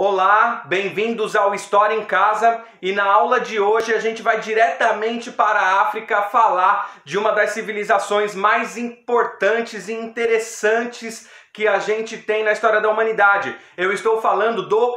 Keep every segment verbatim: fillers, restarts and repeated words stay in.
Olá, bem-vindos ao História em Casa, e na aula de hoje a gente vai diretamente para a África falar de uma das civilizações mais importantes e interessantes que a gente tem na história da humanidade. Eu estou falando do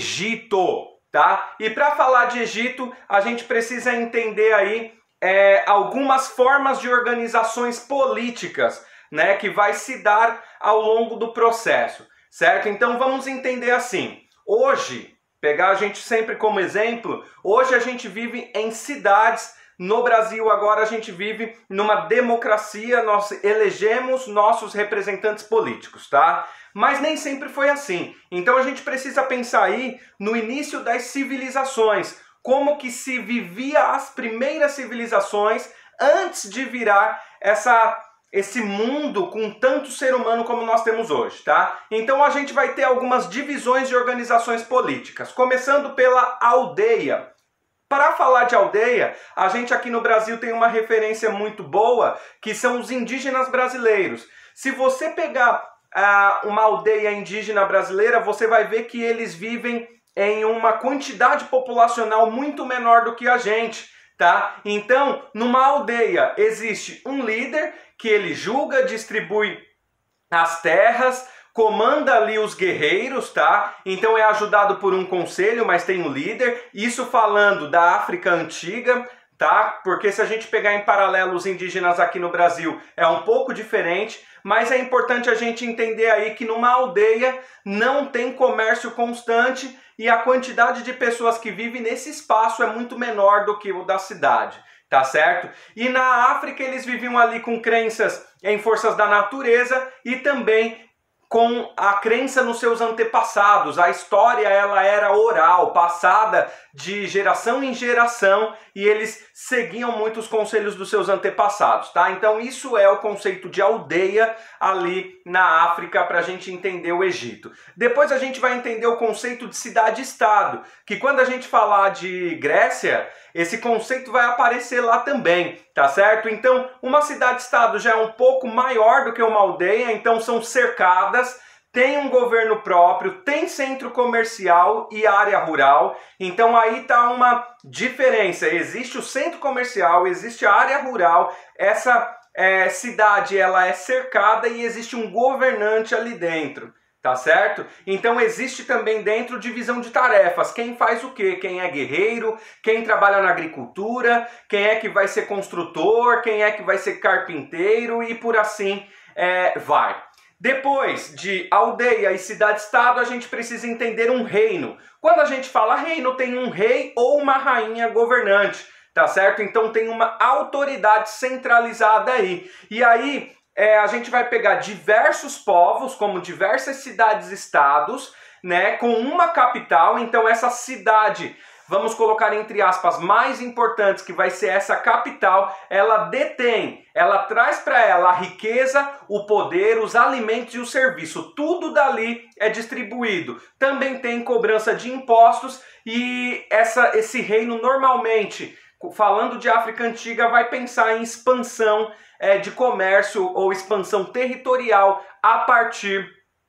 Egito, tá? E para falar de Egito, a gente precisa entender aí é, algumas formas de organizações políticas, né, que vai se dar ao longo do processo, certo? Então vamos entender assim. Hoje, pegar a gente sempre como exemplo, hoje a gente vive em cidades, no Brasil agora a gente vive numa democracia, nós elegemos nossos representantes políticos, tá? Mas nem sempre foi assim. Então a gente precisa pensar aí no início das civilizações, como que se vivia as primeiras civilizações antes de virar essa... esse mundo com tanto ser humano como nós temos hoje, tá? Então a gente vai ter algumas divisões de organizações políticas, começando pela aldeia. Para falar de aldeia, a gente aqui no Brasil tem uma referência muito boa, que são os indígenas brasileiros. Se você pegar ah, uma aldeia indígena brasileira, você vai ver que eles vivem em uma quantidade populacional muito menor do que a gente, tá? Então, numa aldeia existe um líder que ele julga, distribui as terras, comanda ali os guerreiros, tá? Então é ajudado por um conselho, mas tem um líder. Isso falando da África antiga, tá? Porque se a gente pegar em paralelo os indígenas aqui no Brasil, é um pouco diferente, mas é importante a gente entender aí que numa aldeia não tem comércio constante e a quantidade de pessoas que vivem nesse espaço é muito menor do que o da cidade. Tá certo? E na África eles viviam ali com crenças em forças da natureza e também com a crença nos seus antepassados. A história ela era oral, passada de geração em geração, e eles seguiam muito os conselhos dos seus antepassados, tá? Então isso é o conceito de aldeia ali na África para a gente entender o Egito. Depois a gente vai entender o conceito de cidade-estado, que quando a gente falar de Grécia, esse conceito vai aparecer lá também, tá certo? Então, uma cidade-estado já é um pouco maior do que uma aldeia, então são cercadas, tem um governo próprio, tem centro comercial e área rural. Então aí está uma diferença. Existe o centro comercial, existe a área rural, essa é, cidade ela é cercada e existe um governante ali dentro. Tá certo? Então existe também dentro divisão de tarefas. Quem faz o quê? Quem é guerreiro? Quem trabalha na agricultura? Quem é que vai ser construtor? Quem é que vai ser carpinteiro? E por assim é, vai. Depois de aldeia e cidade-estado, a gente precisa entender um reino. Quando a gente fala reino, tem um rei ou uma rainha governante. Tá certo? Então tem uma autoridade centralizada aí. E aí... É, a gente vai pegar diversos povos, como diversas cidades-estados, né, com uma capital. Então essa cidade, vamos colocar entre aspas, mais importantes, que vai ser essa capital, ela detém, ela traz para ela a riqueza, o poder, os alimentos e o serviço. Tudo dali é distribuído. Também tem cobrança de impostos e essa, esse reino normalmente... falando de África Antiga, vai pensar em expansão é, de comércio ou expansão territorial a partir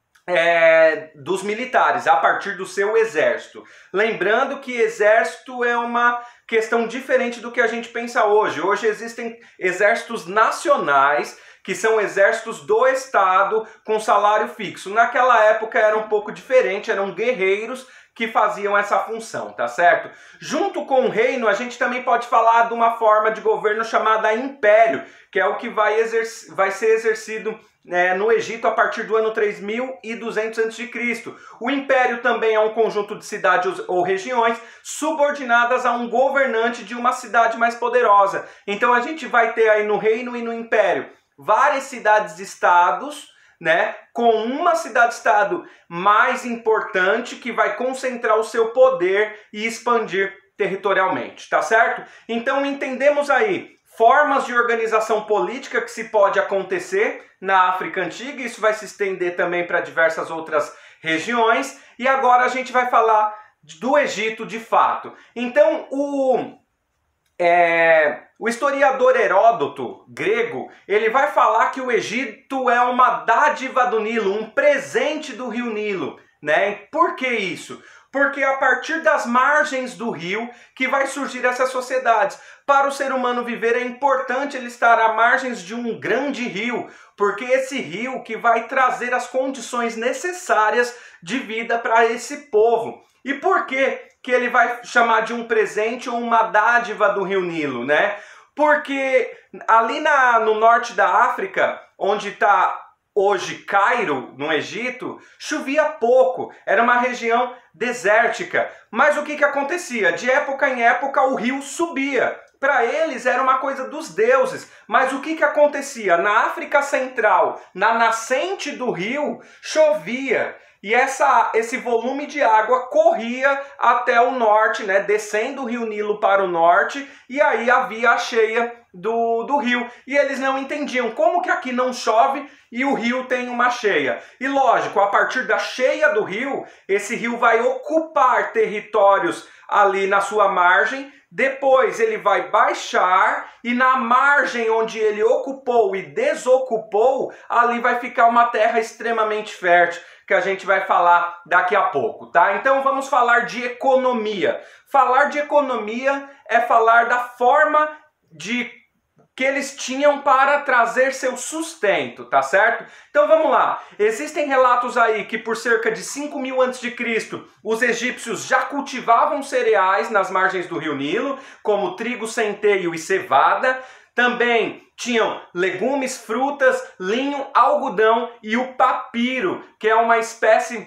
é, dos militares, a partir do seu exército. Lembrando que exército é uma questão diferente do que a gente pensa hoje. Hoje existem exércitos nacionais, que são exércitos do Estado com salário fixo. Naquela época era um pouco diferente, eram guerreiros que faziam essa função, tá certo? Junto com o reino, a gente também pode falar de uma forma de governo chamada império, que é o que vai, vai ser exercido é, no Egito a partir do ano três mil e duzentos antes de Cristo. O império também é um conjunto de cidades ou regiões subordinadas a um governante de uma cidade mais poderosa. Então a gente vai ter aí no reino e no império várias cidades-estados, né, com uma cidade-estado mais importante que vai concentrar o seu poder e expandir territorialmente, tá certo? Então entendemos aí formas de organização política que se pode acontecer na África Antiga, isso vai se estender também para diversas outras regiões, e agora a gente vai falar do Egito de fato. Então o... É, o historiador Heródoto, grego, ele vai falar que o Egito é uma dádiva do Nilo, um presente do rio Nilo, né? Por que isso? Porque é a partir das margens do rio que vai surgir essas sociedades. Para o ser humano viver é importante ele estar à margens de um grande rio, porque esse rio que vai trazer as condições necessárias de vida para esse povo. E por que que ele vai chamar de um presente ou uma dádiva do rio Nilo, né? Porque ali na, no norte da África, onde está hoje Cairo, no Egito, chovia pouco, era uma região desértica. Mas o que que acontecia? De época em época o rio subia. Para eles era uma coisa dos deuses. Mas o que que acontecia? Na África Central, na nascente do rio, chovia. E essa, esse volume de água corria até o norte, né, descendo o rio Nilo para o norte, e aí havia a cheia do, do rio. E eles não entendiam como que aqui não chove e o rio tem uma cheia. E lógico, a partir da cheia do rio, esse rio vai ocupar territórios ali na sua margem, depois ele vai baixar e na margem onde ele ocupou e desocupou, ali vai ficar uma terra extremamente fértil, que a gente vai falar daqui a pouco, tá? Então vamos falar de economia. Falar de economia é falar da forma de que eles tinham para trazer seu sustento, tá certo? Então vamos lá. Existem relatos aí que por cerca de cinco mil antes de Cristo os egípcios já cultivavam cereais nas margens do rio Nilo, como trigo, centeio e cevada. Também tinham legumes, frutas, linho, algodão e o papiro, que é uma espécie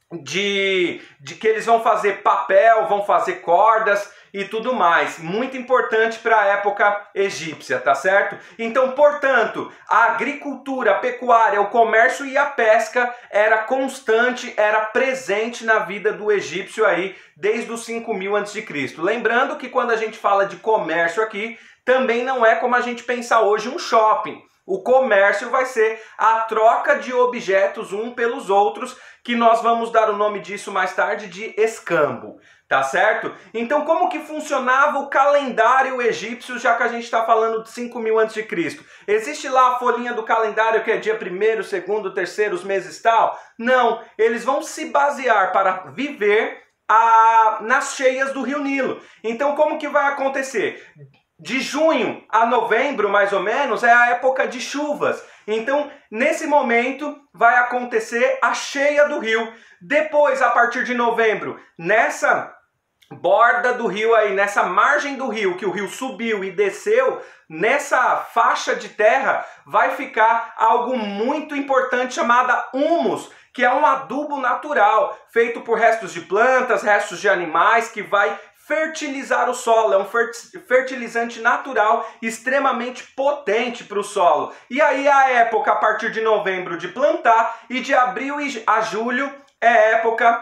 de, de que eles vão fazer papel, vão fazer cordas e tudo mais. Muito importante para a época egípcia, tá certo? Então, portanto, a agricultura, a pecuária, o comércio e a pesca era constante, era presente na vida do egípcio aí desde os cinco mil antes de Cristo. Lembrando que quando a gente fala de comércio aqui, também não é como a gente pensa hoje um shopping. O comércio vai ser a troca de objetos um pelos outros, que nós vamos dar o nome disso mais tarde de escambo, tá certo? Então como que funcionava o calendário egípcio, já que a gente está falando de cinco mil antes de Cristo? Existe lá a folhinha do calendário que é dia primeiro, segundo, terceiro, os meses tal? Não, eles vão se basear para viver a, nas cheias do rio Nilo. Então como que vai acontecer? De junho a novembro, mais ou menos, é a época de chuvas. Então, nesse momento, vai acontecer a cheia do rio. Depois, a partir de novembro, nessa borda do rio aí, nessa margem do rio, que o rio subiu e desceu, nessa faixa de terra, vai ficar algo muito importante chamada humus, que é um adubo natural, feito por restos de plantas, restos de animais, que vai fertilizar o solo, é um fertilizante natural extremamente potente para o solo. E aí a época a partir de novembro de plantar e de abril a julho é época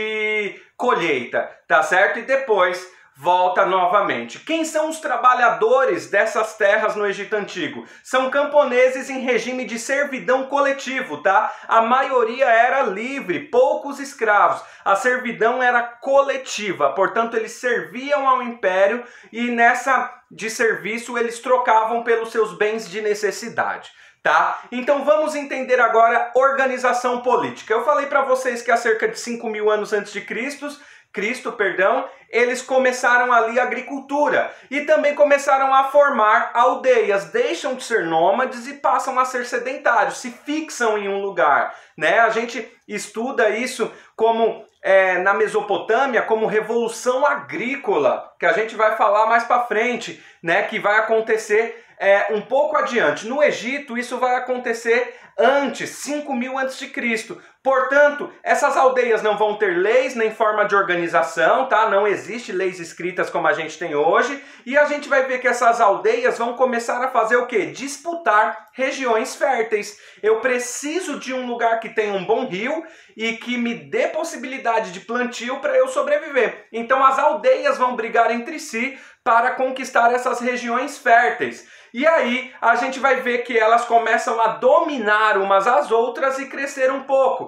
de colheita, tá certo? E depois volta novamente. Quem são os trabalhadores dessas terras no Egito Antigo? São camponeses em regime de servidão coletivo, tá? A maioria era livre, poucos escravos. A servidão era coletiva, portanto eles serviam ao império e nessa de serviço eles trocavam pelos seus bens de necessidade. Tá? Então vamos entender agora organização política. Eu falei para vocês que há cerca de cinco mil anos antes de Cristo, Cristo, perdão, eles começaram ali a agricultura e também começaram a formar aldeias, deixam de ser nômades e passam a ser sedentários, se fixam em um lugar, né? A gente estuda isso como é, na Mesopotâmia como revolução agrícola, que a gente vai falar mais para frente, né? Que vai acontecer É, um pouco adiante. No Egito, isso vai acontecer antes, cinco mil antes de Cristo. Portanto, essas aldeias não vão ter leis nem forma de organização, tá? Não existe leis escritas como a gente tem hoje. E a gente vai ver que essas aldeias vão começar a fazer o quê? Disputar regiões férteis. Eu preciso de um lugar que tenha um bom rio e que me dê possibilidade de plantio para eu sobreviver. Então as aldeias vão brigar entre si para conquistar essas regiões férteis. E aí a gente vai ver que elas começam a dominar umas às outras e crescer um pouco.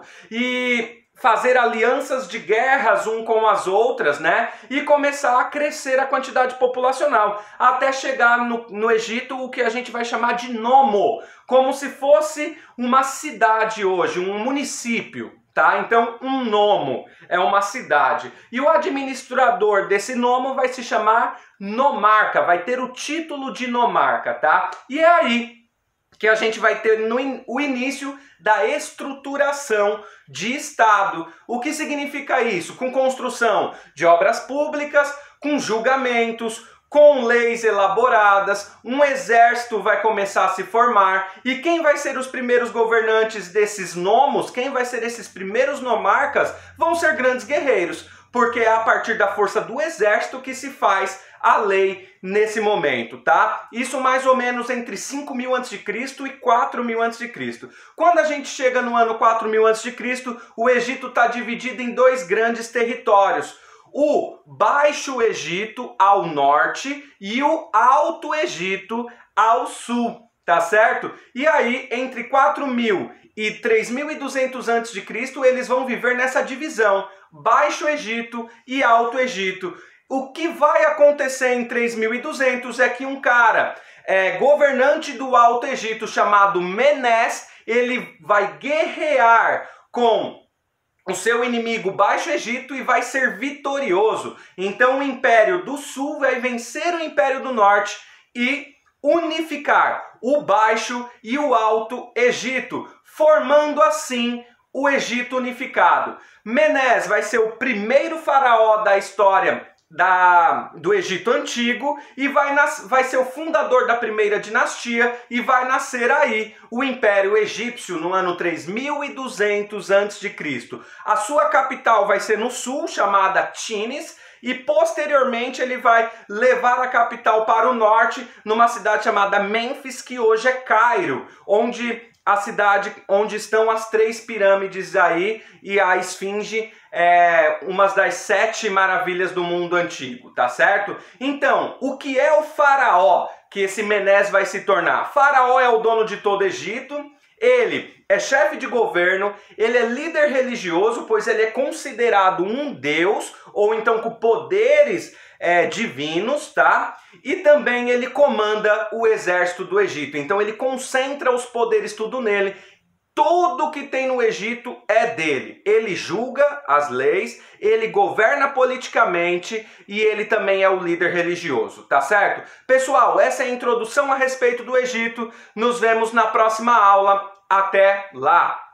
E fazer alianças de guerras um com as outras, né? E começar a crescer a quantidade populacional. Até chegar no, no Egito o que a gente vai chamar de nomo. Como se fosse uma cidade hoje, um município. tá? Então, um nomo é uma cidade. E o administrador desse nomo vai se chamar nomarca, vai ter o título de nomarca, tá? E é aí que a gente vai ter no in- o início da estruturação de Estado. O que significa isso? Com construção de obras públicas, com julgamentos, com leis elaboradas, um exército vai começar a se formar. E quem vai ser os primeiros governantes desses nomos? Quem vai ser esses primeiros nomarcas? Vão ser grandes guerreiros, porque é a partir da força do exército que se faz a lei nesse momento, tá? Isso mais ou menos entre cinco mil antes de Cristo e quatro mil antes de Cristo. Quando a gente chega no ano quatro mil antes de Cristo, o Egito está dividido em dois grandes territórios. O Baixo Egito ao norte e o Alto Egito ao sul, tá certo? E aí, entre quatro mil e três mil e duzentos antes de Cristo, eles vão viver nessa divisão, Baixo Egito e Alto Egito. O que vai acontecer em três mil e duzentos é que um cara, é, governante do Alto Egito, chamado Menés, ele vai guerrear com o seu inimigo Baixo Egito e vai ser vitorioso. Então o Império do Sul vai vencer o Império do Norte e unificar o Baixo e o Alto Egito, formando assim o Egito unificado. Menés vai ser o primeiro faraó da história Da, do Egito Antigo e vai, nas, vai ser o fundador da primeira dinastia e vai nascer aí o Império Egípcio no ano três mil e duzentos antes de Cristo. A sua capital vai ser no sul, chamada Tinis, e posteriormente ele vai levar a capital para o norte, numa cidade chamada Mênfis, que hoje é Cairo, onde a cidade onde estão as três pirâmides aí e a esfinge, é uma das sete maravilhas do mundo antigo, tá certo? Então, o que é o faraó que esse Menés vai se tornar? Faraó é o dono de todo o Egito, ele é chefe de governo, ele é líder religioso, pois ele é considerado um deus, ou então com poderes é, divinos, tá? E também ele comanda o exército do Egito, então ele concentra os poderes tudo nele. Tudo que tem no Egito é dele. Ele julga as leis, ele governa politicamente e ele também é o líder religioso, tá certo? Pessoal, essa é a introdução a respeito do Egito. Nos vemos na próxima aula. Até lá!